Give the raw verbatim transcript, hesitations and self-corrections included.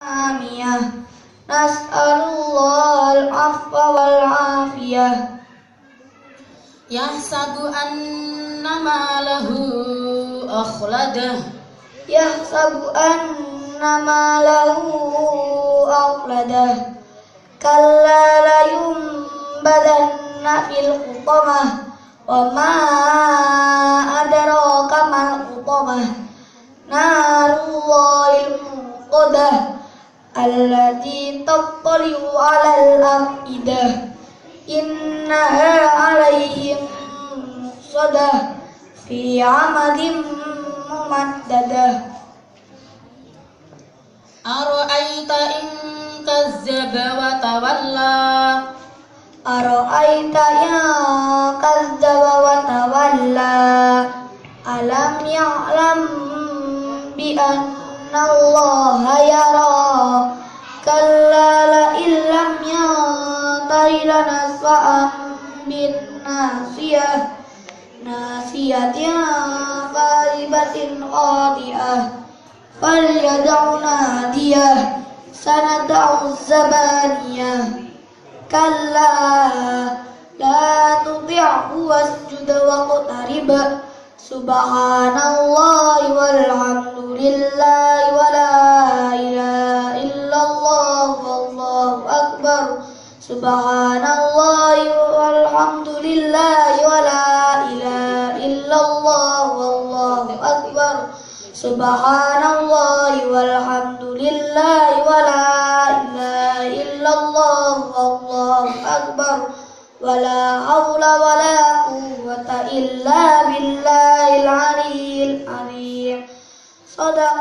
Amiyah. Nas'alullah al-afwa wal-afiyah. Yahsabu anna malahu akhladah. Yahsabu anna malahu akhladah. Kalla layumbadanna fil hutamah. Wa ma adraka mal hutamah. Narullahil muqadah. Allati tattali'u 'alal afidah. Innaha 'alaihim musadah fi 'amadin mumaddadah. Ara'aita in kazzaba wa tawalla. Ara'aita in kazzaba wa tawalla. Alam ya'lam bi anna Allaha yara. Kalla la illam yantahi lanasfa'an bin nasiyah. Nasiyatin qaribatin qati'ah. Falyad'u nadiyah. Sanad'u zabaniyah. Kalla la tuti'hu wasjud waqtarib. Subhanallahi walhamdulillahi wa la ilaha illallah wallahu akbar. Subhanallahi walhamdulillahi wa la ilaha illallah wallahu akbar. Subhanallahi walhamdulillahi wa la ilaha illallah wallahu akbar. Wala haula wala quwwata illa billahil aliyyil azim. Shadaq